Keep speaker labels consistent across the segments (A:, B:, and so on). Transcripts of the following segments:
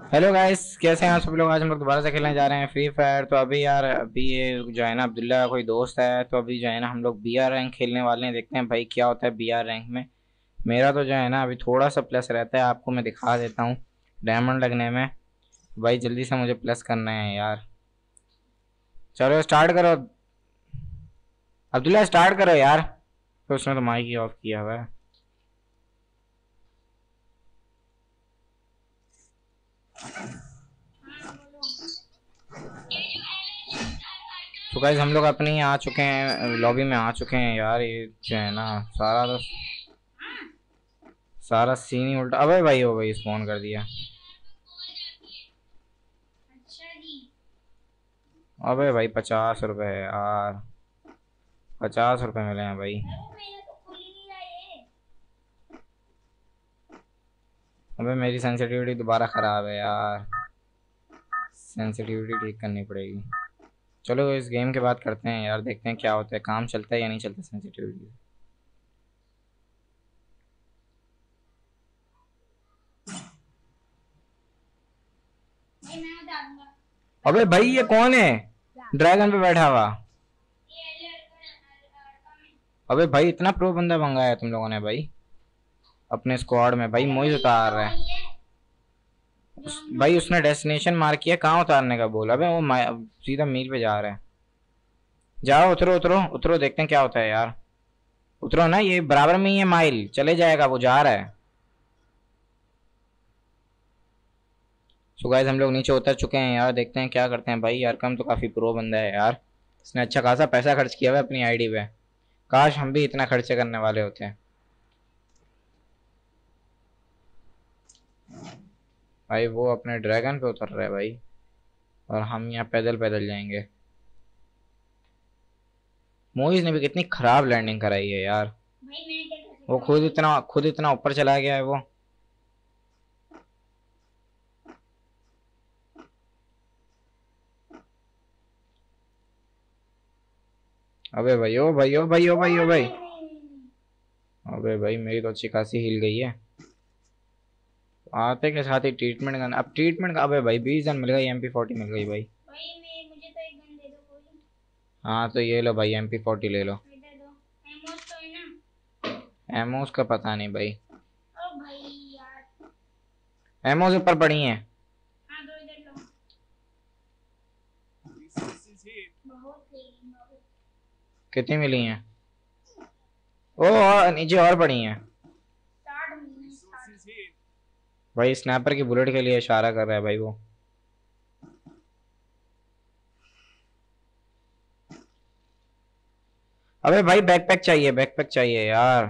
A: Hello guys, कैसे हैं आप सब लोग। आज हम लोग दोबारा से खेलने जा रहे हैं फ्री फायर। तो अभी यार अभी ये जो है ना अब्दुल्ला का कोई दोस्त है, तो अभी जो है ना हम लोग बीआर रैंक खेलने वाले हैं। देखते हैं भाई क्या होता है बीआर रैंक में। मेरा तो जो है ना अभी थोड़ा सा प्लस रहता है, आपको मैं दिखा देता हूँ डायमंड लगने में। भाई जल्दी से मुझे प्लस करना है यार। चलो स्टार्ट करो अब्दुल्ला, स्टार्ट करो यार। तो उसने तो माइक ही ऑफ किया हुआ है। तो गाइस हम लोग अपने ही आ चुके हैं, लॉबी में आ चुके हैं यार। ये जो है ना सारा सीन ही उल्टा। अबे भाई हो भाई स्पॉन कर दिया। अबे भाई 50 रुपए यार, 50 रुपए मिले हैं भाई। अबे मेरी सेंसिटिविटी दोबारा खराब है यार, सेंसिटिविटी ठीक करनी पड़ेगी। चलो इस गेम के बाद करते हैं यार, देखते हैं क्या होता है, काम चलता है या नहीं चलता सेंसिटिविटी। अबे भाई ये कौन है ड्रैगन पे बैठा हुआ। अबे भाई इतना प्रो बंदा मंगाया तुम लोगों ने भाई अपने स्क्वाड में। भाई मोइज उतार रहा है। भाई उसने डेस्टिनेशन मार्क किया, कहाँ उतारने का बोला। अबे वो सीधा मील पे जा रहा है। जाओ उतरो उतरो उतरो, देखते हैं क्या होता है यार। उतरो ना, ये बराबर में ही है माइल, चले जाएगा, वो जा रहा है। सो गाइस हम लोग नीचे उतर चुके हैं यार, देखते हैं क्या करते हैं। भाई यार कम तो काफी प्रो बंदा है यार, इसने अच्छा खासा पैसा खर्च किया हुआ है अपनी आईडी पे। काश हम भी इतना खर्चे करने वाले होते हैं। भाई वो अपने ड्रैगन पे उतर रहा है भाई, और हम यहाँ पैदल पैदल जाएंगे। मोइज ने भी कितनी खराब लैंडिंग कराई है यार। वो खुद इतना ऊपर चला गया है वो। अबे भाई ओ भाई ओ भाई ओ भाई ओ भाई। अबे भाई मेरी तो अच्छी खासी हिल गई है। आते के साथ ही ट्रीटमेंट गन, अब ट्रीटमेंट का। अबे भाई 20 गन मिल गई, MP40 मिल गई भाई। हाँ तो ये लो भाई MP40 ले लो। एमोस का पता नहीं भाई, एमोस ऊपर पड़ी हैं। कितनी मिली हैं? ओ और नीचे और पड़ी हैं। भाई स्नैपर की बुलेट के लिए इशारा कर रहा है भाई वो। अबे भाई बैकपैक चाहिए, बैकपैक चाहिए यार।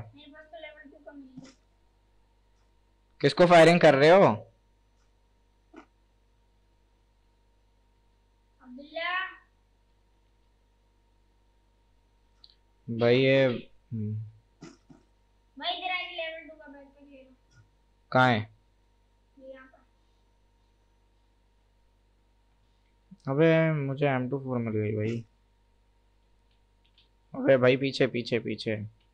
A: किसको फायरिंग कर रहे हो? भाई ये कहाँ है? अबे मुझे M24 मिल गई भाई। अबे भाई पीछे पीछे पीछे।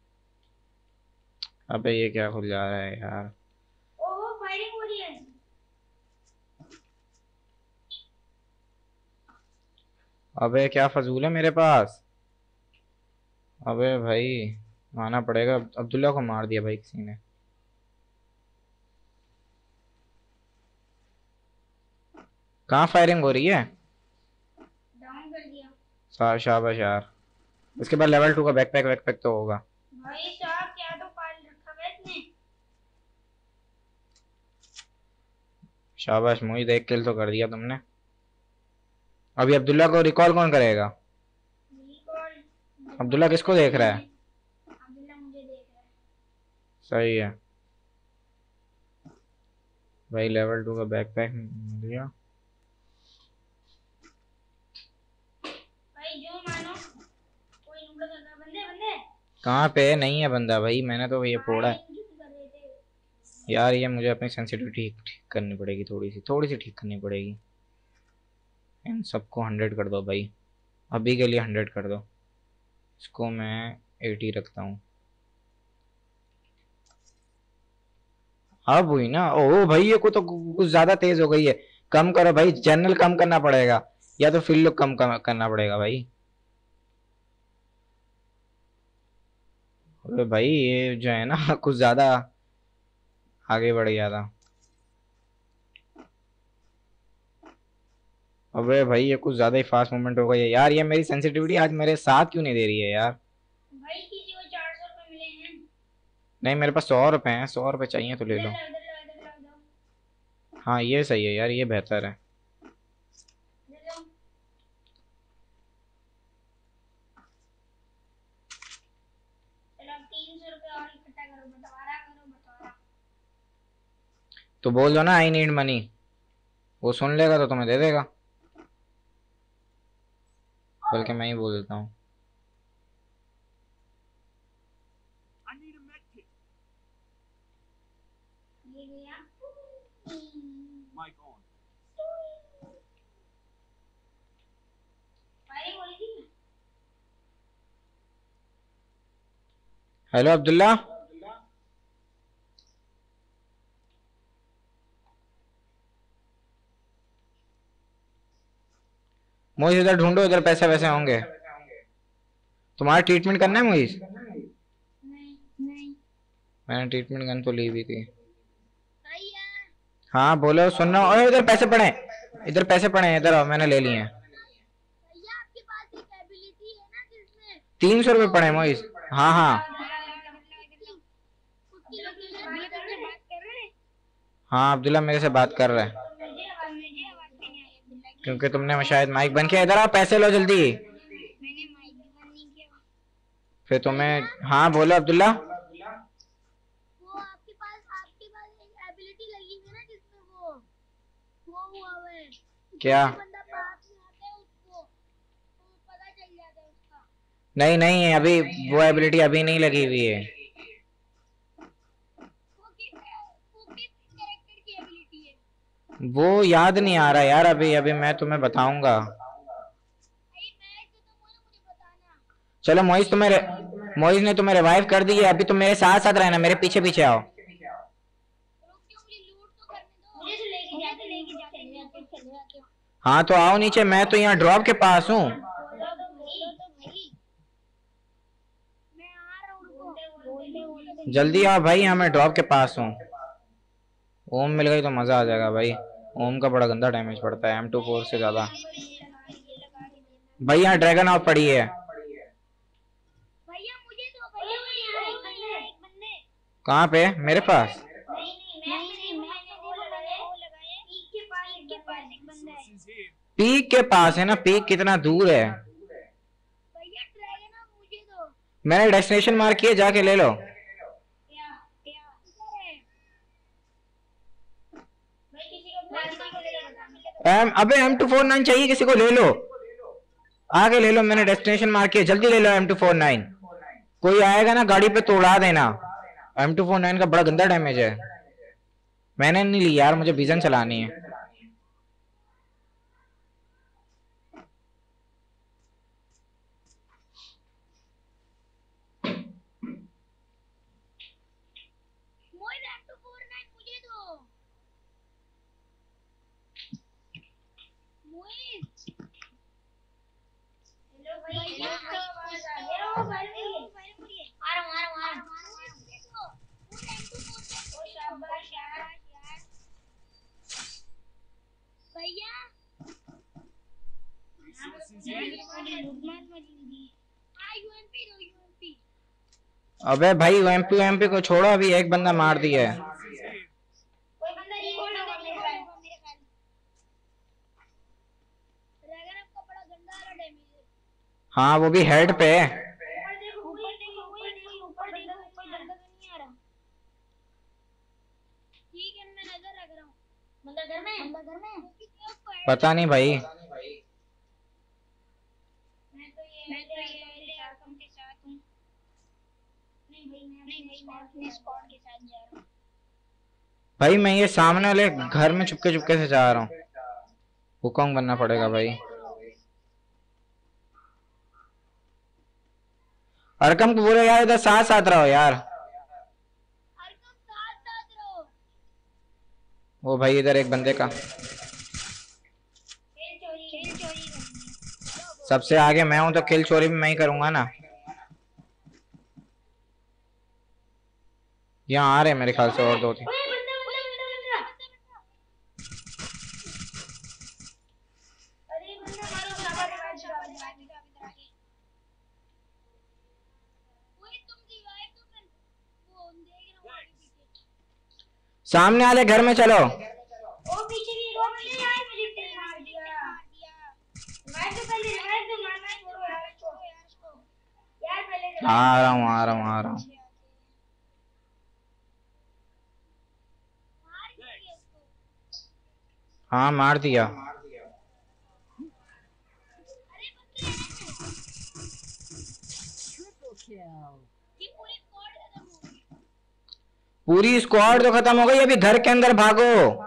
A: अबे ये क्या खुल जा रहा है यार। अबे क्या फजूल है मेरे पास। अबे भाई आना पड़ेगा। अब्दुल्ला को मार दिया भाई किसी ने। कहाँ फायरिंग हो रही है? शाबाश यार। उसके बाद लेवल 2 का बैकपैक वैकपैक तो होगा। शाबाश मुझे, देख किल तो कर दिया तुमने। अभी अब्दुल्ला को रिकॉल कौन करेगा? अब्दुल्ला किसको देख रहा है? सही है भाई, लेवल 2 का बैकपैक मिल गया। कहाँ पे नहीं है बंदा भाई, मैंने तो ये फोड़ा है यार। ये मुझे अपनी सेंसिटिविटी ठीक करनी पड़ेगी, थोड़ी सी ठीक करनी पड़ेगी। इन सबको 100 कर दो भाई, अभी के लिए 100 कर दो। इसको मैं 80 रखता हूँ। अब हुई ना। ओ भाई ये को तो कुछ ज्यादा तेज हो गई है। कम करो भाई, जनरल कम करना पड़ेगा या तो फील्ड लुक कम करना पड़ेगा भाई। अबे भाई ये जो है ना कुछ ज्यादा आगे बढ़ गया था। अबे भाई ये कुछ ज्यादा ही फास्ट मूवमेंट हो गई है यार। ये मेरी सेंसिटिविटी आज मेरे साथ क्यों नहीं दे रही है यार।
B: भाई किसी को 400 रुपए मिले हैं।
A: नहीं मेरे पास 100 रुपए हैं, 100 रुपए चाहिए तो ले लो। हाँ ये सही है यार, ये बेहतर है। तो बोल दो ना आई नीड मनी, वो सुन लेगा तो तुम्हें दे देगा। बल्कि मैं ही बोल देता हूँ। हेलो अब्दुल्ला। मोहित इधर ढूंढो, इधर पैसे वैसे होंगे। तुम्हारा ट्रीटमेंट करना है मोहित?
B: नहीं।
A: मैंने ट्रीटमेंट गन तो ली भी थी। हाँ बोलो, सुन रहा हूँ। अरे इधर पैसे पड़े, इधर पैसे पड़े हैं, इधर आओ, मैंने ले लिए हैं। 300 रुपये पड़े हैं मोहित। हाँ हाँ हाँ अब्दुल्ला मेरे से बात कर रहा है क्योंकि तुमने शायद माइक बंद किया। इधर आओ, पैसे लो जल्दी। फिर तुम्हें, हाँ बोलो अब्दुल्ला।
B: वो आपके पास एक एबिलिटी लगी है ना जिसमें वो हुआ है।
A: क्या?
B: बंदा पास में आता है उसको तो पता चल जाता है उसका।
A: नहीं नहीं अभी वो एबिलिटी अभी नहीं लगी हुई है।
B: वो किस कैरेक्टर की एबिलिटी है?
A: वो याद नहीं आ रहा यार, अभी अभी मैं तुम्हें बताऊंगा। चलो मोहित मोहित ने तुम्हें रिवाइव कर दी है। अभी तुम मेरे साथ साथ रहना, मेरे पीछे पीछे आओ। हाँ तो आओ नीचे, मैं तो यहाँ ड्रॉप के पास हूँ। जल्दी आओ भाई, यहाँ मैं ड्रॉप के पास हूँ। ओम मिल गई तो मजा आ जाएगा भाई। ओम का बड़ा गंदा डैमेज पड़ता है M24 से ज्यादा। भाई यहाँ ड्रैगन ऑफ पड़ी है। कहाँ पे? मेरे पास? पीक के पास है ना? पीक कितना दूर है? मैंने डेस्टिनेशन मार्क किया, जाके ले लो। अबे M249 चाहिए किसी को? ले लो, आगे ले लो। मैंने डेस्टिनेशन मार्क किया, जल्दी ले लो M249। कोई आएगा ना गाड़ी पे तो उड़ा देना। M249 का बड़ा गंदा डैमेज है। मैंने नहीं ली यार, मुझे विजन चलानी है। अबे भाई UMP को छोड़ो, अभी एक बंदा मार दिया है। हाँ वो भी हेड पे। पता नहीं भाई। भाई मैं ये सामने वाले घर में चुपके चुपके से जा रहा हूँ। हुकम बनना पड़ेगा भाई। अरकम को बोलो यार इधर साथ साथ रहो यार। ओ भाई इधर एक बंदे का सबसे आगे मैं हूं तो किल चोरी भी मैं ही करूंगा ना। यहाँ आ रहे मेरे ख्याल से और दो तीन।
B: ओए बंदा बंदा बंदा बंदा। अरे बंदा मारो शाबाश शाबाश शाबाश इधर आके। ओए तुम रिवाइव तो कर। वो देख रहा हूं आगे पीछे।
A: सामने वाले घर में चलो।
B: ओ पीछे भी वो बंदे यार मुझे टेल मार दिया। मैं तो पहले रिवाइव तो मारना छोड़ो यार इसको। यार पहले रिवाइव
A: आ रहा हूँ आ रहा हूँ आ रहा हूँ।
B: मार दिया उसको।
A: हाँ मार दिया।
B: अरे बंदे ये पूरी स्क्वाड खत्म हो गई।
A: पूरी स्क्वाड तो खत्म हो गई, अभी घर के अंदर भागो।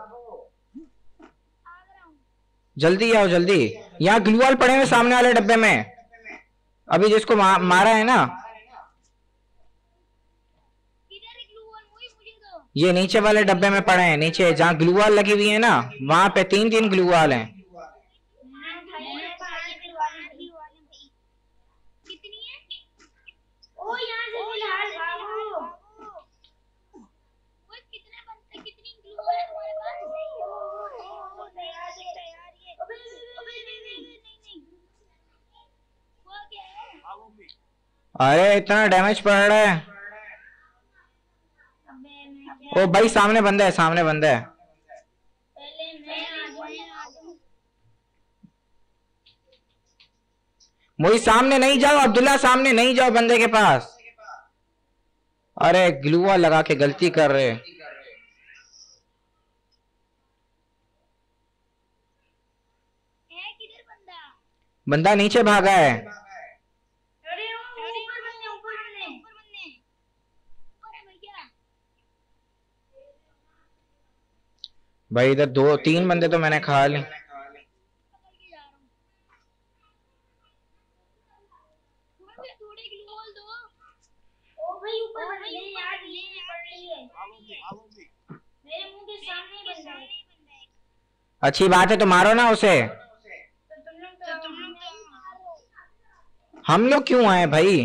B: आ रहा हूं।
A: जल्दी आओ जल्दी। यहाँ ग्लूवाल पड़े हुए सामने वाले डब्बे में। अभी जिसको मारा है ना,
B: किधर है ग्लू वॉल? मुझे दो।
A: ये नीचे वाले डब्बे में पड़े हैं। नीचे जहाँ ग्लूवाल लगी हुई है ना, वहां पे तीन तीन ग्लूवाल हैं।
B: मैंने पानी पिलवाने भाई। कितनी है? ओ यहाँ से फिलहाल भागो। वो कितने बनते कितनी ग्लू है तुम्हारे पास? ओ तैयार ये। अबे नहीं। वो क्या है?
A: अरे इतना डैमेज पड़ रहा है। ओ भाई सामने बंदा है, सामने बंदा है।
B: पहले मैं आ जाऊं।
A: मोई सामने नहीं जाओ, अब्दुल्ला सामने नहीं जाओ बंदे के पास। अरे ग्लूवाल लगा के गलती कर रहे।
B: है किधर बंदा?
A: बंदा नीचे भागा है।
B: अरे ऊपर बंदे ऊपर है भैया।
A: भाई इधर दो तीन बंदे तो मैंने खा ली।
B: पकड़ के जा रहा हूँ। मुझे थोड़े ग्लू वॉल दो। ओ भाई ऊपर बंदे यार ये पड़ रही है। मेरे मुंह के सामने ही बंदा है।
A: अच्छी बात है तो मारो ना उसे।
B: तो तुम लोग मारो।
A: हम लोग क्यों आए भाई?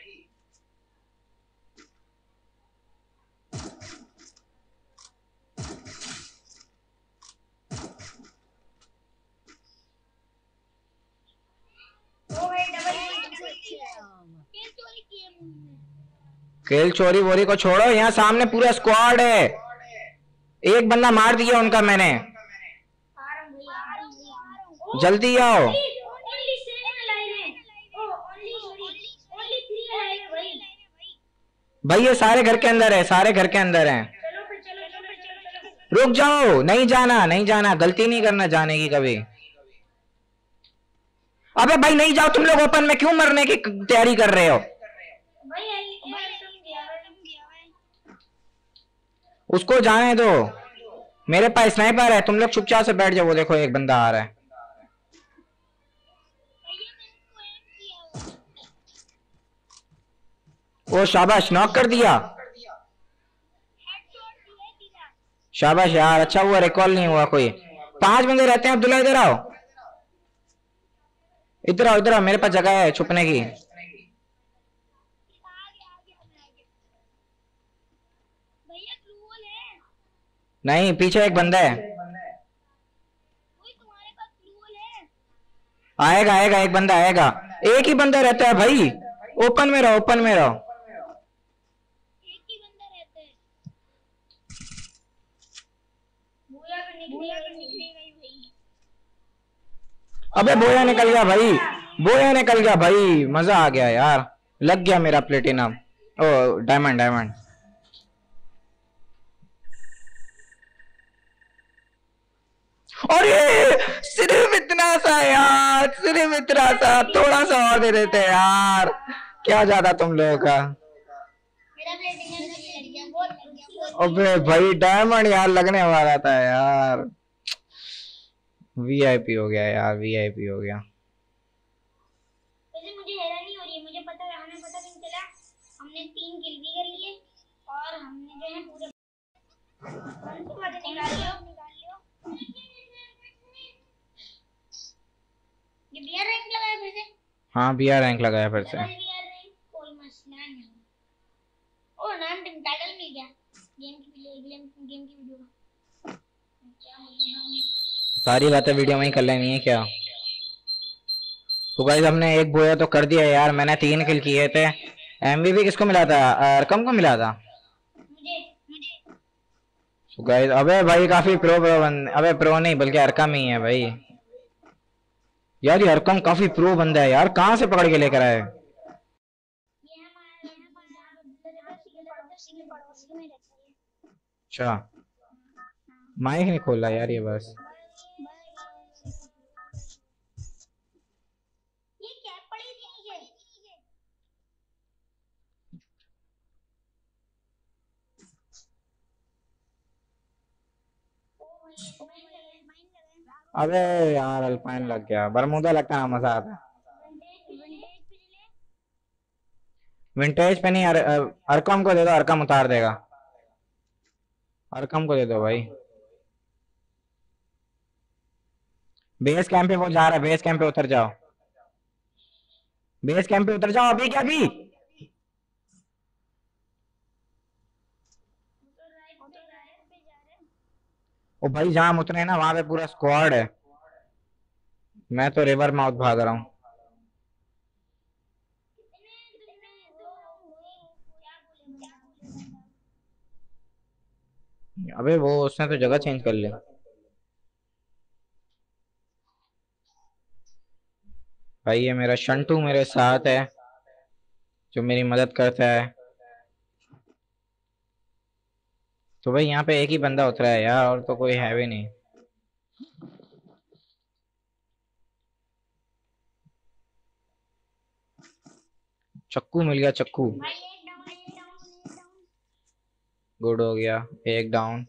B: ओ भाई डबल किल चोरी किए मुझने।
A: खेल चोरी वोरी को छोड़ो, यहाँ सामने पूरा स्क्वाड है। एक बंदा मार दिया उनका मैंने।
B: आ रहा हूँ भैया।
A: जल्दी आओ।
B: ओनली सेवन लाइन है। ओ ओनली 3 लाइन है भाई।
A: भाई ये सारे घर के अंदर है, सारे घर के अंदर हैं।
B: चलो।
A: रुक जाओ, नहीं जाना नहीं जाना, गलती नहीं करना जाने की कभी। अबे भाई नहीं जाओ, तुम लोग ओपन में क्यों मरने की तैयारी कर रहे हो? उसको जाने दो, मेरे पास स्नाइपर है। तुम लोग चुपचाप से बैठ जाओ। वो देखो एक बंदा आ रहा है। ओ शाबाश, नॉक कर दिया। शाबाश यार, अच्छा हुआ रिकॉल नहीं हुआ कोई। 5 बंदे रहते हैं। अब्दुल्ला इधर आओ, इधर आओ, इधर आओ, मेरे पास जगह है छुपने की। नहीं, पीछे एक बंदा है। आएगा आएगा, एक बंदा आएगा। एक ही बंदा रहता है भाई। ओपन में रहो, ओपन में रहो।
B: एक ही बंदा रहता है। बोया तो निकलेगा ही भाई।
A: अबे बोया निकल गया भाई, बोया निकल गया भाई। मजा आ गया यार, लग गया मेरा प्लेटिनम। ओ डायमंड डायमंड। अरे सिर्फ इतना सा यार, सिर्फ इतना सा, थोड़ा सा और दे देते यार। क्या ज्यादा तुम लोगों का।
B: मेरा प्लेटिनम लग गया बहुत।
A: अबे भाई डायमंड यार लगने वाला था यार। वीआईपी हो गया यार, वीआईपी हो गया।
B: वैसे मुझे हैरानी हो रही है, मुझे पता है, हमें पता नहीं चला। हमने 3 किल भी कर लिए और हमने जो है पूरे कौन सी बातें निकाल लियो। ये बियर रैंक लगाया फिर से।
A: हाँ बीआर रैंक लगाया फिर से।
B: डबल बीआर रैंक कोई मसला नहीं। ओ नाम टाइटल मिल गया गेम की वीडियो का। क्या
A: सारी बातें वीडियो में ही कर लेनी है क्या? तो गाइस हमने एक बोया तो कर दिया यार, मैंने 3 किल किए थे। एमवीपी किसको मिला था? अरकम को मिला था।
B: मुझे मुझे
A: तो गाइस अबे भाई काफी प्रो बंद, अबे प्रो नहीं बल्कि अरकम ही है भाई। यार ये अरकम काफी प्रो बंदा है यार, कहाँ से पकड़ के लेकर आए?
B: ये हमारा जहाँ पे पड़ोसी के पड़ोसी में रहता है।
A: अच्छा माइक नहीं खोला यार ये बस।
B: ये क्या पड़ी थी नीचे। ओ भाई माइन लगा।
A: अबे यार अल्पाइन लग गया, बरमूदा लगता है मजा आता है।
B: विंटेज पे ले।
A: विंटेज पे नहीं, अरकम को दे दो, अरकम उतार देगा। अरकम को दे दो भाई। बेस कैंप पे वो जा रहा है, बेस कैंप पे उतर जाओ। बेस कैंप पे उतर जाओ अभी क्या अभी।
B: राइट पे जा रहे हैं।
A: ओ भाई जहां हम उतरे हैं ना वहां पे पूरा स्क्वाड है। मैं तो रिवर माउथ भाग रहा हूँ।
B: कितने तुमने वो क्या बोले बंदा।
A: अबे वो उसने तो जगह चेंज कर ली। भाई ये मेरा शंटू मेरे साथ है जो मेरी मदद करता है। तो भाई यहाँ पे एक ही बंदा उतरा है यार, और तो कोई है भी नहीं। चक्कू मिल गया चक्कू।
B: भाई एक डाउन एक डाउन एक डाउन।
A: गुड हो गया। एक डाउन।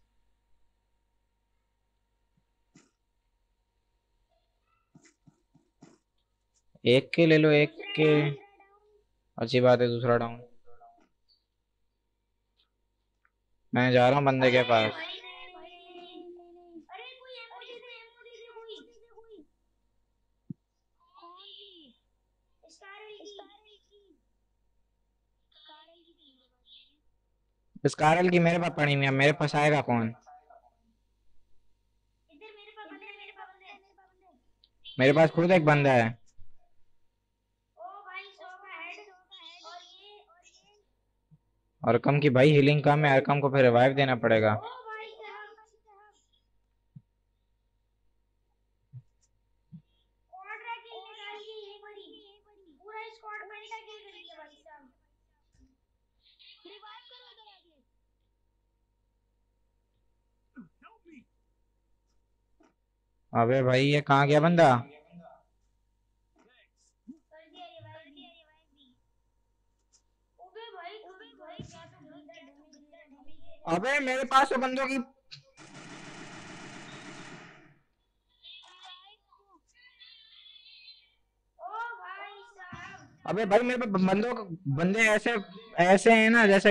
A: एक के ले लो एक
B: दूसरा
A: के।
B: डाउन।
A: अच्छी बात है, दूसरा डाउन। मैं जा रहा हूँ बंदे के
B: अरे
A: पास।
B: भाई नहीं। अरे कोई एमओ दे दे कोई। कौन सी? स्कारल की।
A: स्कारल की मेरे पास पड़ी हुई है, मेरे पास आएगा कौन?
B: इधर मेरे पास बंदे।
A: मेरे पास खुद एक बंदा है।
B: ओ भाई 100 का हेड। और ये
A: अरकम की भाई हीलिंग कम है, अरकम को फिर रिवाइव देना पड़ेगा।
B: ओ भाई साहब स्क्वाड किल निकाल के एक बारी पूरा स्क्वाड पेंटा किल कर दिया भाई साहब। रिवाइव करो उधर आके।
A: अबे भाई ये कहाँ गया बंदा?
B: कर दिया रिवाइव भी। ओबे भाई क्या तो गंदा डैमेज दे रहा भाई ये।
A: अबे मेरे पास तो बंदों की।
B: ओ भाई साहब
A: अबे भाई मेरे पास बंदों बंदे ऐसे ऐसे हैं ना जैसे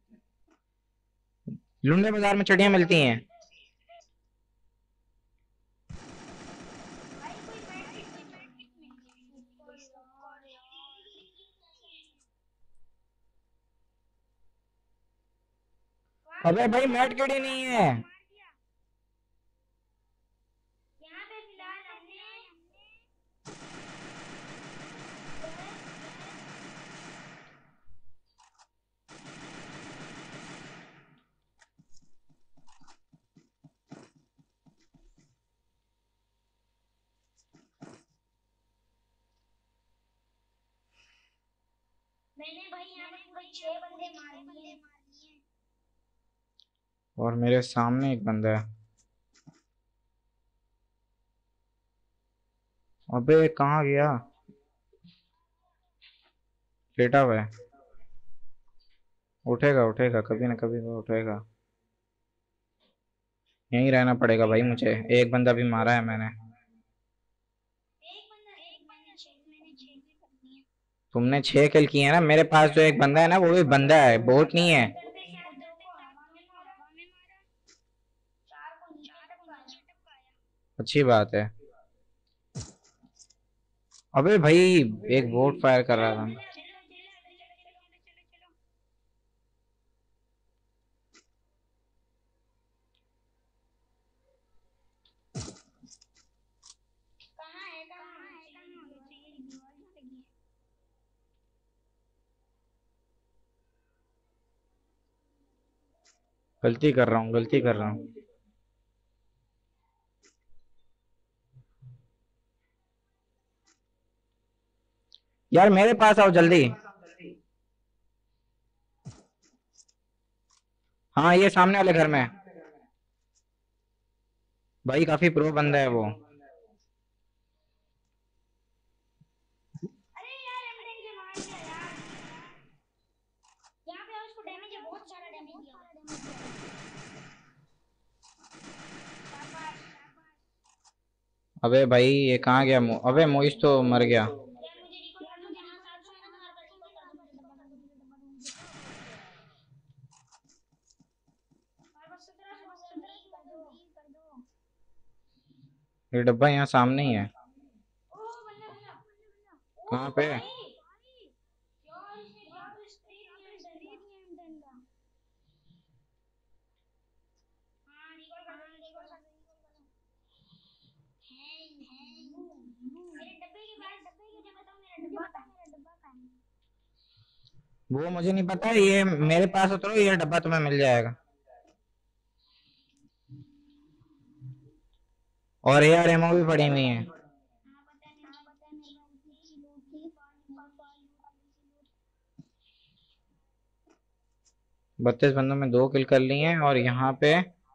A: लुंडे बाजार में चटियां मिलती हैं।
B: भाई कोई मेडिकेट ऊपर यार।
A: अबे भाई
B: मार
A: मैट केड़ी नहीं है।
B: दिया। यहाँ पे फिलहाल हमने मैंने भाई यहाँ पे पूरे 6 बंदे मार दिए।
A: और मेरे सामने एक बंदा है। अबे कहाँ गया? लेटा हुआ है। उठेगा उठेगा कभी ना कभी वो उठेगा। यहीं रहना पड़ेगा भाई मुझे, एक बंदा भी मारा है मैंने।
B: मैंने 6 भी करनी है।
A: तुमने 6 किल किए हैं ना, मेरे पास जो एक बंदा है ना वो भी बंदा है, बोट नहीं है।
B: दो को हवा में मारा। 4 को नीचे टपकाया।
A: अच्छी बात है। अबे भाई एक बोट फायर कर रहा था।
B: चलो चलो चलो चलो चलो चलो। कहाँ है कहाँ है कहाँ है? ये दीवार कहाँ लगी है?
A: गलती कर रहा हूँ, गलती कर रहा हूँ। यार मेरे पास आओ जल्दी। हाँ ये सामने वाले घर में। भाई काफी प्रो बंदा है वो।
B: अरे यार एम10 से मार दिया यार। यहाँ पे उसको डैमेज है, बहुत सारा डैमेज दिया शाबाश।
A: अबे भाई ये कहाँ गया अबे मोइस तो मर गया।
B: यार मुझे रिकॉल कर दोगे? हाँ 700 है ना तुम्हारे पास, रिकॉल कर दो, मुझे डब्बा कर दो, मुझे डब्बा दो, मुझे हमारे पास 1700 बस, 20 कर दो, 20 कर दो।
A: ये डब्बा यहाँ सामने ही है।
B: ओ बंदा बंदा। ओ
A: कहाँ पे?
B: भाई यार इसने क्या तो स्प्रे दिया एम10 का। हाँ रिकॉल कर दो, रिकॉल कर दो। मेरे डब्बे के पास मुझे बताओ मेरा डब्बा कहाँ है?
A: वो मुझे नहीं पता, ये मेरे पास उतरो, ये डब्बा तुम्हें मिल जाएगा। और AR एमओ भी पड़ी हुई है।
B: हाँ पता है, मेरे पास इतनी लूट थी, फालतू की लूट।
A: 32 बंदों में 2 किल कर ली हैं और यहाँ पे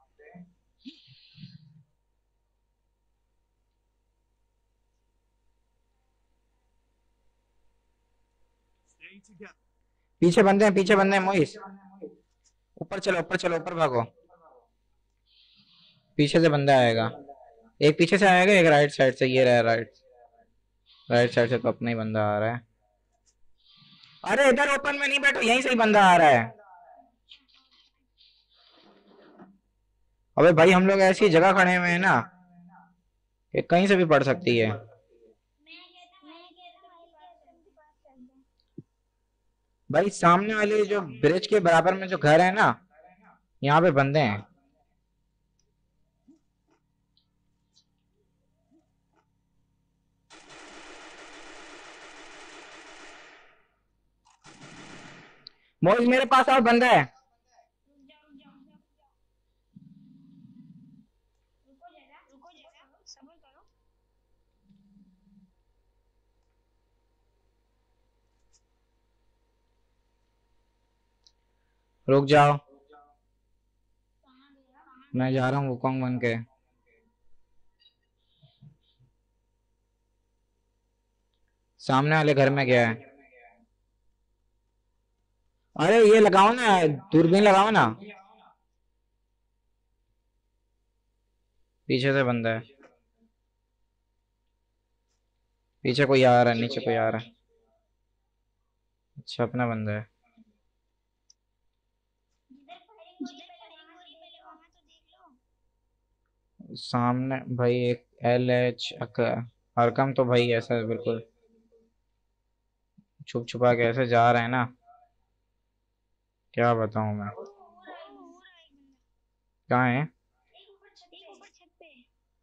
A: पीछे बंदे हैं, पीछे बंदे हैं मोइस। ऊपर चलो ऊपर चलो, ऊपर भागो। पीछे से बंदा आएगा, एक पीछे से आएगा, एक राइट साइड से। ये रहा राइट, राइट साइड से तो अपना ही बंदा आ रहा है। अरे इधर ओपन में नहीं बैठो, यहीं से ही बंदा आ रहा है। अबे भाई हम लोग ऐसी जगह खड़े हुए हैं ना कि कहीं से भी पड़ सकती है।
B: मैं कहता हूँ हेलीकॉप्टर के पास चल दे।
A: भाई सामने वाले जो ब्रिज के बराबर में जो घर है ना, यहाँ पे बंदे हैं। मोइस मेरे पास और बंदा है।
B: रुक जाओ रुक जाओ रुको जरा सब्र करो।
A: रुक जाओ,
B: कहाँ गया?
A: मैं जा रहा हूँ वुकोंग बन के। सामने वाले घर में गया है। अरे ये लगाओ ना, दूरबीन लगाओ ना। पीछे से बंदा है, पीछे कोई आ रहा है, नीचे कोई आ रहा है। अच्छा अपना बंदा है।
B: जिधर फायरिंग हो रही पहले वहां तो देख लो।
A: सामने भाई एक LH हरकम तो भाई ऐसा है बिल्कुल छुप छुपा के ऐसे जा रहे हैं ना, क्या बताऊं मैं।
B: ओ हो रहा है एक बंदा।
A: कहाँ है?
B: एक ऊपर छत पे।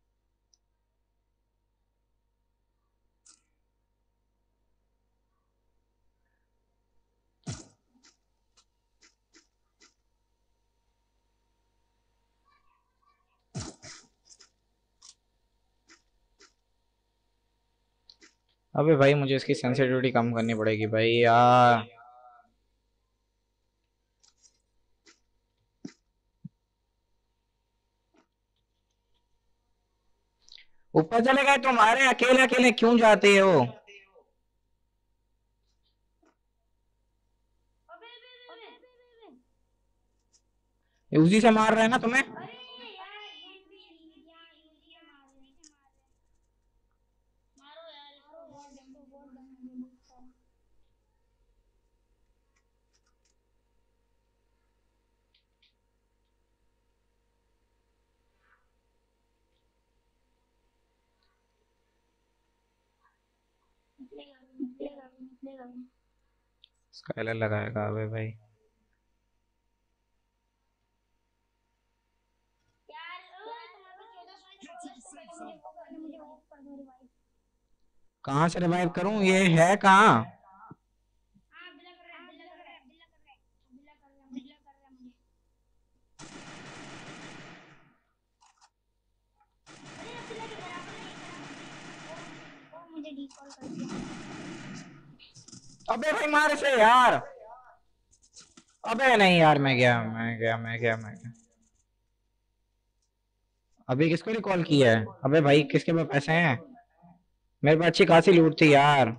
A: अबे भाई मुझे इसकी सेंसिटिविटी कम करनी पड़ेगी भाई यार। ऊपर चले गए तुम्हारे, अकेले अकेले क्यों जाते हो?
B: अबे अबे अबे अबे।
A: ये उसी से मार रहा है ना तुम्हें?
B: अरे यार यूजी यहाँ यूजी से मार रहे हैं। मारो यार इसको, बहुत डैमेज दे रहा है मुझे बहुत सारा।
A: स्काइलर लगाएगा अबे भाई। कहाँ से रिवाइव करूं, ये है कहाँ? अबे भाई मार से यार। अबे नहीं यार, मैं गया। अभी किसको रिकॉल किया है? अबे भाई किसके पास पैसे हैं? मेरे पास अच्छी खासी लूट थी यार।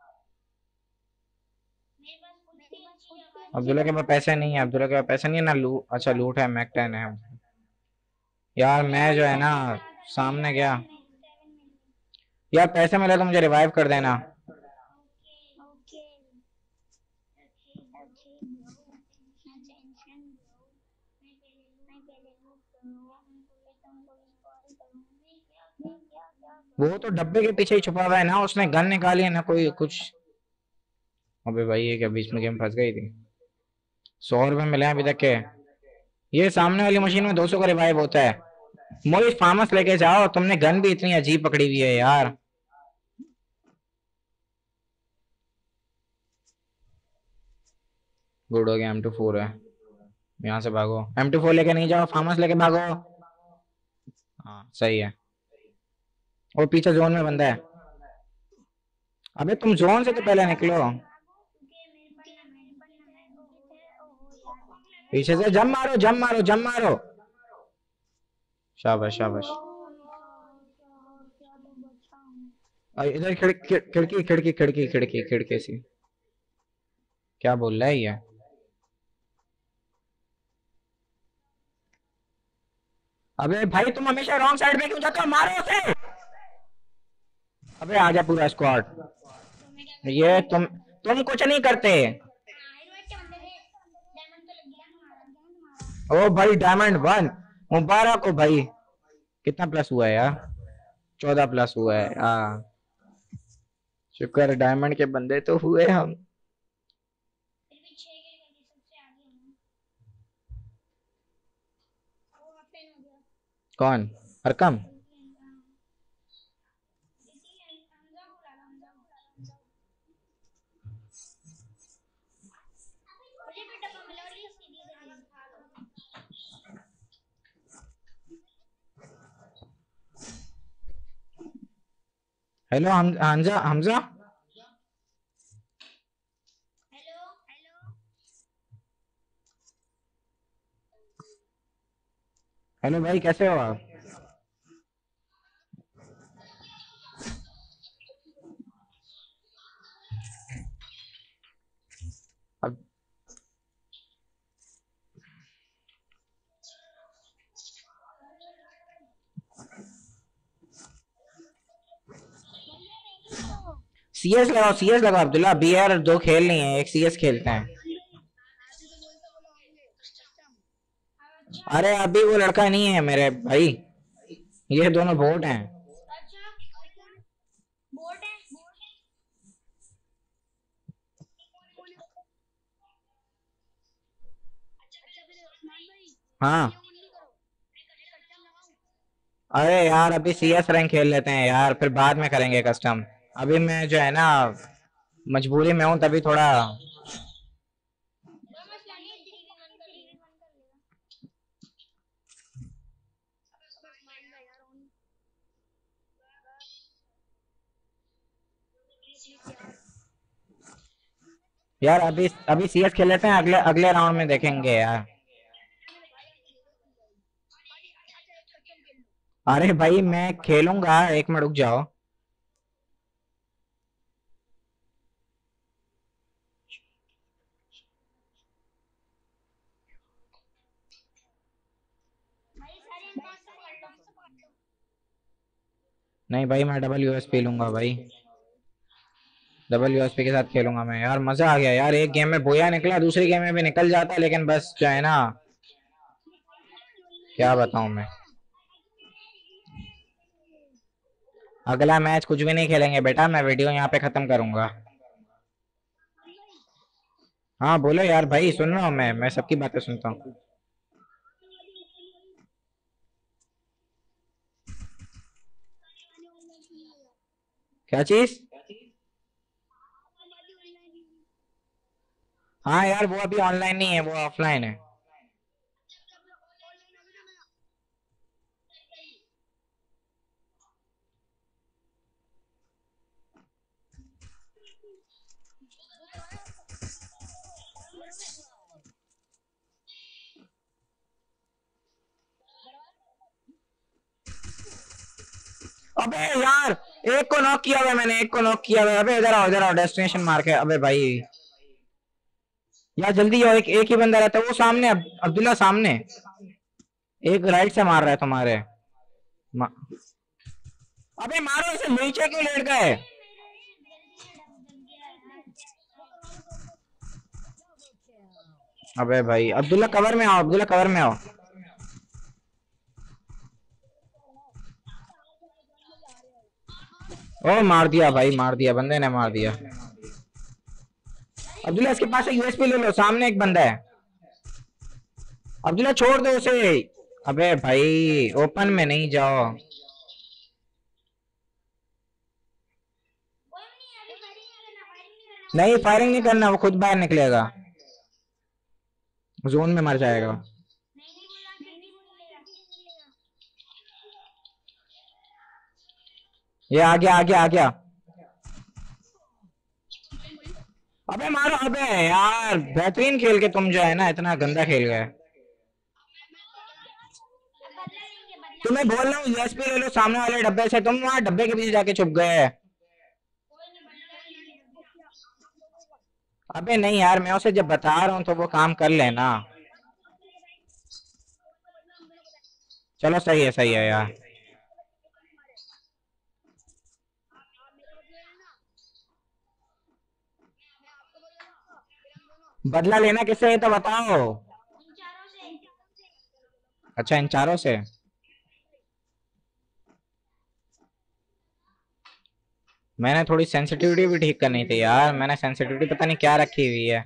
A: अब्दुल्ला के पास पैसे नहीं है, अब्दुल्ला के पास पैसे नहीं है ना। अच्छा लूट है, मैक 10 है। यार मैं जो है ना सामने गया। यार पैसे मिले तो मुझे रिवाइव कर देना। वो तो डब्बे के पीछे ही छुपा हुआ है ना, उसने गन निकाली है ना कोई कुछ। अबे भाई ये क्या बीच में गेम फंस गई थी। 100 रुपए मिले हैं अभी तक के। ये सामने वाली मशीन में 200 का रिवाइव होता है। मोहित फार्मस लेके जाओ, तुमने गन भी इतनी अजीब पकड़ी हुई है यार। गुड हो गया, M24 है। यहाँ से भागो, M24 लेके नहीं जाओ, फार्मस लेके भागो। हाँ सही है। और पीछे जोन में बंदा है। अबे तुम जोन से तो पहले निकलो। पीछे से जम मारो, जम मारो, जम मारो। शाबाश शाबाश। इधर खिड़की सी। क्या बोल रहा है ये? अबे भाई तुम हमेशा रॉन्ग साइड में क्यों जाते हो, मारो उसे। अबे आजा पूरा स्क्वाड। ये तुम कुछ नहीं करते। ओ भाई डायमंड 1, मुबारक हो भाई। कितना प्लस हुआ है यार? 14 प्लस हुआ है। हाँ शुक्र है, डायमंड के बंदे तो हुए हम। कौन? अरकम? हेलो हमजा हमजा। हेलो भाई कैसे हो आप? अब सीएस लगाओ अब्दुल्ला। BR 2 खेल नहीं है, एक सीएस खेलते हैं। अरे अभी वो लड़का नहीं है मेरे भाई, ये दोनों बोट हैं। हाँ अरे यार अभी सीएस रैंक खेल लेते हैं यार, फिर बाद में करेंगे कस्टम। अभी मैं जो है ना मजबूरी में हूँ, तभी थोड़ा। यार अभी अभी सीएस खेल लेते हैं, अगले अगले राउंड में देखेंगे यार। अरे भाई मैं खेलूंगा, 1 मिनट रुक जाओ। नहीं भाई मैं डबल यूएसपी लूंगा भाई। डबल यूएसपी के साथ खेलूंगा मैं यार। मजा आ गया यार, एक गेम में बोया निकला, दूसरी गेम में भी निकल जाता, लेकिन बस जो है ना क्या बताऊं मैं। अगला मैच कुछ भी नहीं खेलेंगे बेटा, मैं वीडियो यहाँ पे खत्म करूंगा। हाँ बोलो यार भाई, सुन रहा हूँ मैं सबकी बातें सुनता हूँ। क्या चीज? हाँ यार वो अभी ऑनलाइन नहीं है, वो ऑफलाइन है। अबे यार, एक को नॉक किया हुआ है मैंने, एक को नॉक किया हुआ है। अबे इधर आओ डेस्टिनेशन मार के। अबे भाई यार जल्दी आओ, एक ही बंदा रहता है वो सामने, अब्दुल्ला सामने। एक राइट से मार रहा है तुम्हारे। मा... अबे मारो इसे, नीचे क्यों लेट गए? अबे भाई अब्दुल्ला कवर में आओ, अब्दुल्ला कवर में आओ। ओ मार दिया भाई, मार दिया, बंदे ने मार दिया। अब्दुल्ला इसके पास से यूएसपी ले लो, सामने एक बंदा है। अब्दुल्ला छोड़ दो उसे। अबे भाई ओपन में नहीं जाओ। नहीं फायरिंग नहीं करना, वो खुद बाहर निकलेगा, जोन में मर जाएगा। ये आ गया आ गया आ गया। अबे मारो। अबे यार बेहतरीन खेल के तुम जो है ना इतना गंदा खेल गए। तुम्हें बोल रहा हूँ यूएसपी ले लो सामने वाले डब्बे से, तुम वहां डब्बे के पीछे जाके छुप गए। अबे नहीं यार, मैं उसे जब बता रहा हूँ तो वो काम कर लेना। चलो सही है यार। बदला लेना किससे है तो बताओ। अच्छा इन चारों से। मैंने थोड़ी सेंसिटिविटी भी ठीक करनी थी यार, मैंने सेंसिटिविटी पता नहीं क्या रखी हुई है।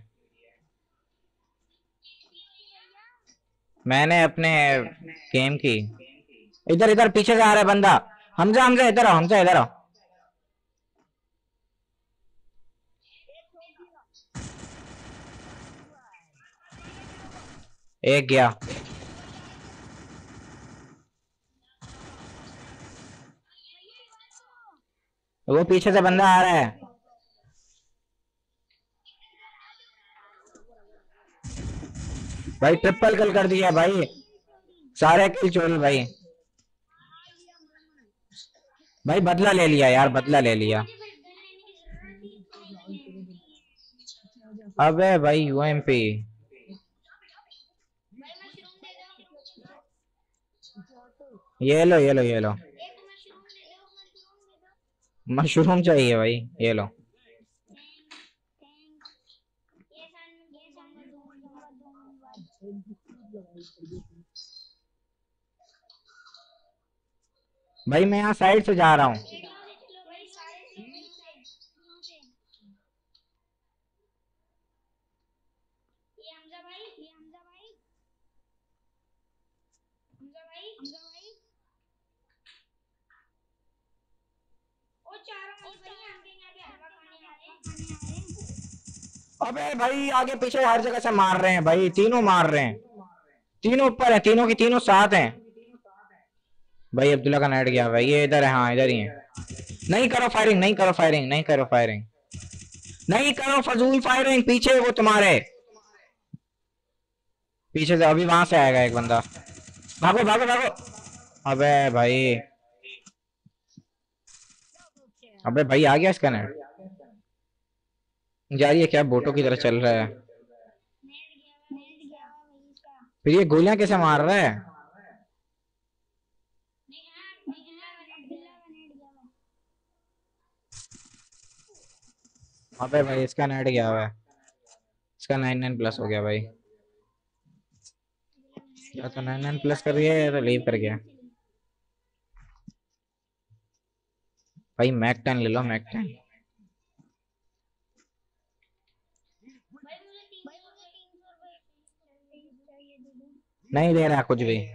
A: मैंने अपने गेम की। इधर इधर पीछे से आ रहा है बंदा। हमजा हमजा इधर आओ, हमजा इधर आओ। एक गया। वो पीछे से बंदा आ रहा है। भाई ट्रिपल किल कर दिया भाई, सारे किल चोरी भाई। भाई बदला ले लिया यार, बदला ले लिया। अबे भाई यूएमपी। ये लो। मशरूम चाहिए भाई, ये लो। भाई मैं यहाँ साइड से जा रहा हूँ। अबे भाई आगे पीछे हर जगह से मार रहे हैं भाई, तीनों मार रहे हैं। तीनों ऊपर है, तीनों की तीनों साथ हैं। भाई अब्दुल्ला का नेट गया भाई, ये इधर है, हाँ इधर ही है। नहीं करो फायरिंग, नहीं करो फायरिंग, नहीं करो फायरिंग, नहीं करो फजूल फायरिंग। पीछे वो तुम्हारे पीछे से अभी वहां से आएगा एक बंदा। भागो भागो भागो। अबे भाई। अबे भाई आ गया इसका नेट। यार ये क्या बोटो की तरह चल रहा है। फिर ये गोलियां कैसे मार रहा है? अबे भाई इसका नेट गया हुआ है। इसका 99+ हो गया भाई। या तो 99+ कर गया या तो लीव कर गया। भाई मैक 10 ले लो, मैक 10।
B: भाई मुझे 300 रुपए चाहिए, दे दो।
A: नहीं दे रहा कुछ भी।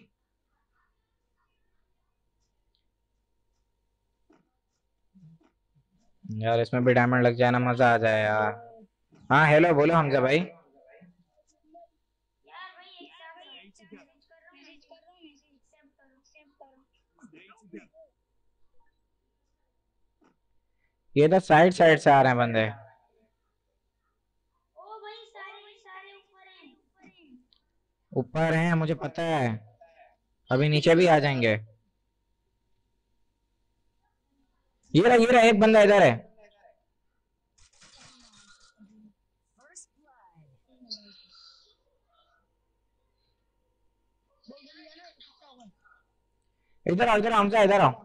A: यार इसमें भी डायमंड लग जाए ना, मजा आ जाए यार। हाँ हेलो, बोलो हमजा भाई।
B: यार भाई एक्सेप्ट मैसेज कर रहा हूँ, मैसेज एक्सेप्ट करो।
A: ये तो साइड साइड से आ रहे हैं बंदे।
B: ओ भाई सारे सारे ऊपर हैं।
A: ऊपर हैं मुझे पता है, अभी नीचे भी आ जाएंगे। ये रहा एक बंदा इधर है। इधर आओ, इधर हमजा, इधर आओ।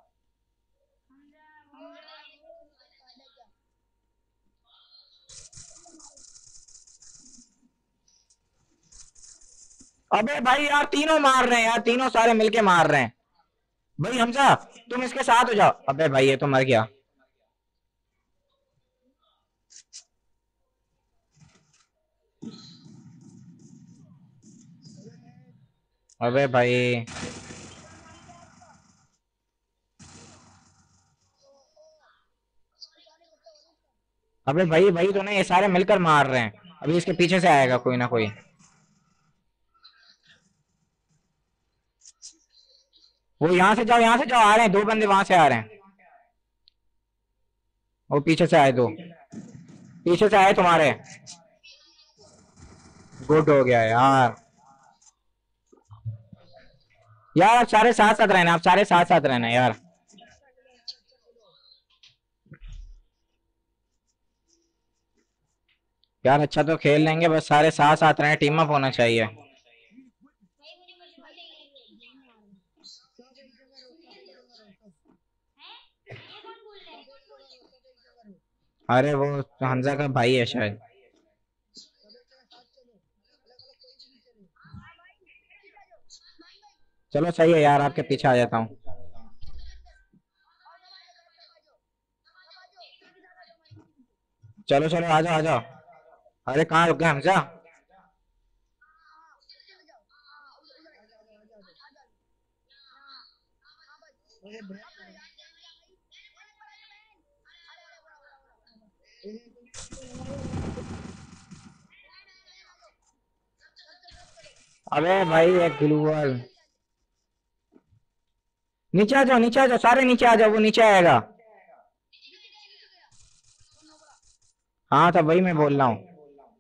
A: अबे भाई यार तीनों मार रहे हैं यार, तीनों सारे मिलके मार रहे हैं। भाई हमजा तुम इसके साथ हो जाओ। अबे भाई ये तो मर गया। अबे भाई, अबे भाई भाई तो नहीं, ये सारे मिलकर मार रहे हैं। अभी इसके पीछे से आएगा कोई ना कोई। वो यहाँ से जाओ, यहाँ से जाओ, आ रहे हैं दो बंदे वहां से आ रहे हैं। वो पीछे से आए दो, पीछे से आए तुम्हारे। गुड हो गया यार। यार आप सारे साथ साथ रहना, आप सारे साथ साथ रहना यार। यार अच्छा तो खेल लेंगे, बस सारे साथ साथ रहना, टीम अप होना चाहिए।
B: भाई मुझे मशरूम चाहिए। हैं? ये कौन बोल रहा है?
A: अरे वो हमजा का भाई है शायद। चलो सही है यार, आपके पीछे आ जाता हूँ। चलो चलो आ जाओ आ जाओ। अरे कहाँ रुक गए हमजा। अबे भाई एक ग्लूवल। नीचे आ जाओ, नीचे आ जाओ, सारे नीचे आ जाओ, वो नीचे आएगा। हाँ तब वही मैं बोल रहा हूँ।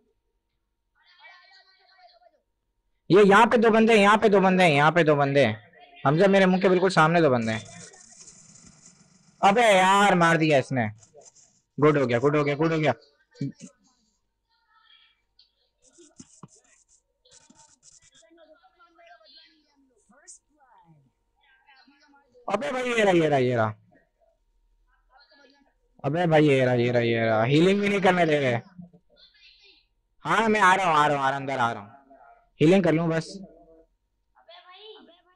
A: ये यहाँ पे दो बंदे हैं, यहाँ पे दो बंदे हैं, यहाँ पे दो बंदे हैं। हमजा मेरे मुंह के बिल्कुल सामने दो बंदे हैं। अबे यार मार दिया इसने। गुड हो गया, गुड हो गया, गुड हो गया। अबे भाई ये रहा ये रहा ये रहा। अबे भाई ये रहा ये रहा ये रहा, हीलिंग भी नहीं करने दे रहे। हाँ मैं आ रहा हूँ, आ रहा हूँ, आ रहा हूँ, अंदर आ रहा हूँ। हीलिंग कर लूँ बस।
B: अबे भाई,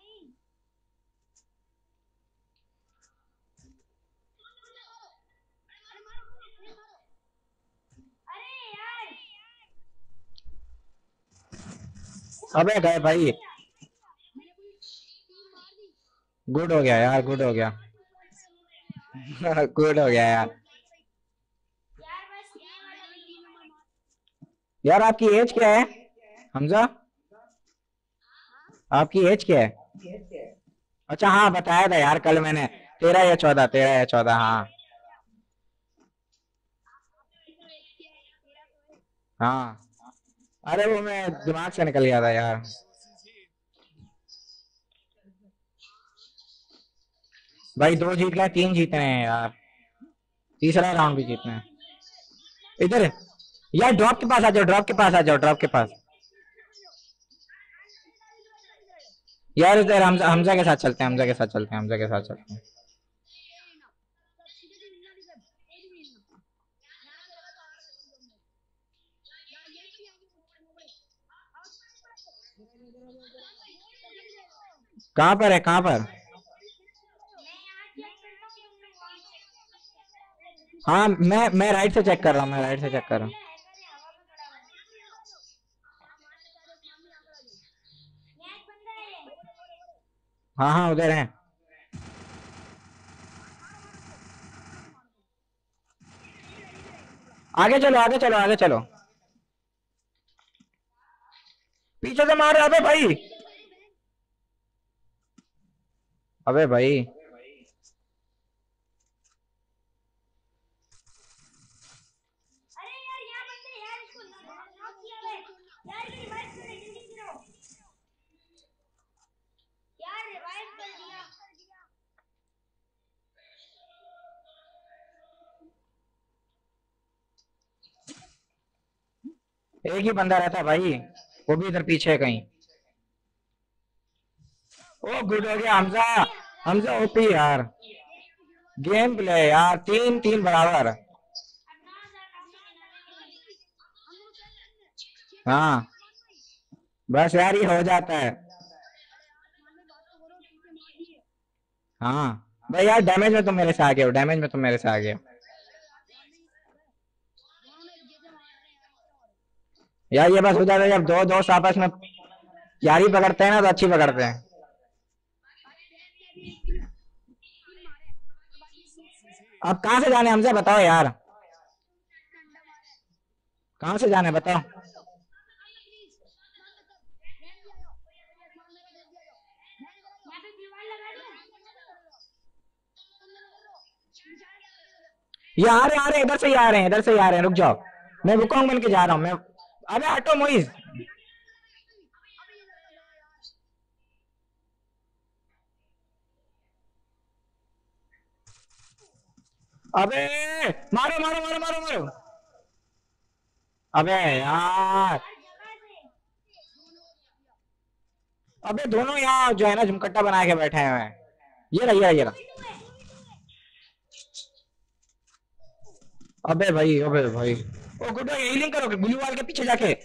B: अरे यार।
A: अबे गए भाई। गुड हो गया यार, गुड हो गया। गुड हो गया यार।
B: यार बस ये वाला वीडियो।
A: यार आपकी एज क्या है हमजा, आपकी एज क्या है? अच्छा हाँ बताया था यार कल मैंने। 13 या 14, 13 या 14 हाँ। हाँ अरे वो मैं दिमाग से निकल गया था यार। भाई दो जीतना है, तीन जीतने हैं यार, तीसरा राउंड भी जीतना है। इधर यार ड्रॉप के पास आ जाओ, ड्रॉप के पास आ जाओ, ड्रॉप के पास। यार इधर हमजा, हमजा के साथ चलते हैं, हमजा के साथ चलते हैं, हमजा के साथ चलते हैं। कहाँ पर है, कहाँ पर?
B: मैं यहाँ
A: हाँ मैं राइट से चेक कर रहा हूँ, मैं राइट से चेक कर रहा हूँ। हाँ हाँ उधर है। आगे चलो आगे चलो आगे चलो। पीछे से मार, अबे भाई, अबे भाई।
B: अरे यार यहाँ बंदे यार, इसको नॉक किया बे यार, ये रिवाइव कर ले, जल्दी गिरो यार, रिवाइव कर दिया।
A: एक ही बंदा रहता है भाई, वो भी इधर पीछे है कहीं। ओ गुड हो गया हमजा। हमजा ओपी यार, गेम प्ले यार, 3-3 बराबर। हाँ बस यार ये हो जाता है। हाँ भाई यार, डैमेज में तुम मेरे से आ गए हो, डैमेज में तुम मेरे से आ गए हो। यार ये बस हो जाता है जब दो दोस्त आपस में यारी पकड़ते हैं ना, तो अच्छी पकड़ते हैं। अब कहाँ से जाने हमसे बताओ यार, कहाँ से जाने बताओ।
B: यहाँ पे दीवार लगा दूं?
A: ये आ रहे हैं, इधर से ही आ रहे हैं, इधर से ही आ रहे हैं, रुक जाओ। मैं वुकोंग बन के जा रहा हूँ मैं। अबे हटो मोइज। अबे मारो मारो मारो मारो मारो। अबे यार,
B: हर जगह से
A: अबे दोनों यहाँ जो है ना झुमकट्टा बना के बैठे हुए हैं। ये रहा ये रहा ये रहा।
B: 2v2 है।
A: अबे भाई, अबे भाई। ओ गुड भाई, हीलिंग करो ब्लू वाल के पीछे जाके।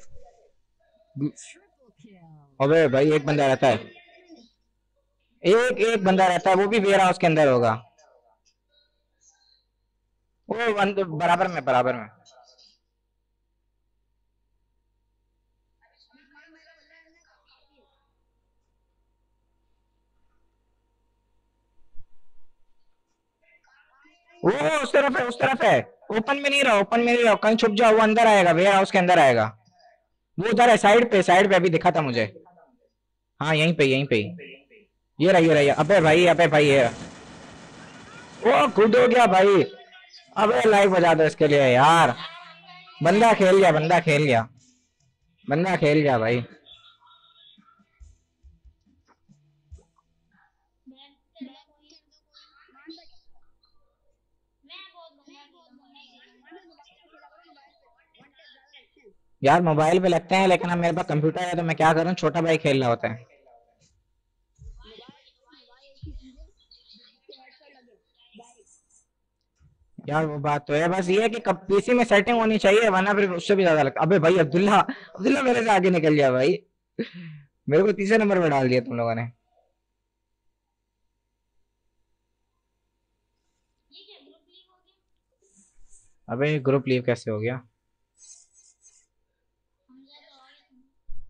A: अबे भाई एक बंदा रहता है, एक एक बंदा रहता है, वो भी वेयर हाउस के अंदर होगा। वो बराबर में, बराबर में। वो उस तरफ है, उस तरफ है। ओपन में नहीं रहो, ओपन में नहीं रहो, कहीं छुप जाओ, वो अंदर आएगा, वेयर हाउस के अंदर आएगा। वो उधर है, साइड पे, साइड पे अभी दिखा था मुझे। हाँ यहीं पे, यहीं पे ही। ये रहा ये रहा अबे भाई, अबे भाई ये रहा। वो खुद हो गया भाई। अबे लाइक बजा दो इसके लिए यार। बंदा खेल गया, बंदा खेल गया, बंदा खेल गया भाई।
B: मैं बहुत
A: यार मोबाइल पे लगते हैं, लेकिन अब मेरे पास कंप्यूटर है तो मैं क्या करूं, छोटा भाई खेल रहा होता है। यार वो बात तो है, बस ये है कि कब पीसी में सेटिंग होनी चाहिए, वरना फिर उससे भी ज्यादा लगता। अबे भाई अब्दुल्ला, अब्दुल्ला मेरे से आगे निकल गया भाई। मेरे को तीसरे नंबर पे डाल दिया तुम लोगों ने।
B: ये क्या ग्रुप लीव हो गया?
A: अबे ग्रुप लीव कैसे हो गया?
B: हमजा तो आ गया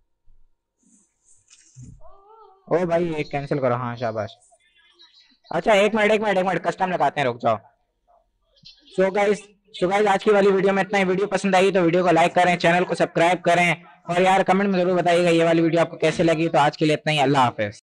B: तुम।
A: ओ भाई एक कैंसिल करो, हाँ शाबाश। अच्छा एक मिनट एक मिनट एक मिनट, कस्टम लगाते हैं, रुक जाओ। सो गाइस, आज की वाली वीडियो में इतना ही। वीडियो पसंद आई तो वीडियो को लाइक करें, चैनल को सब्सक्राइब करें, और यार कमेंट में जरूर बताइएगा ये वाली वीडियो आपको कैसे लगी। तो आज के लिए इतना ही, अल्लाह हाफिज।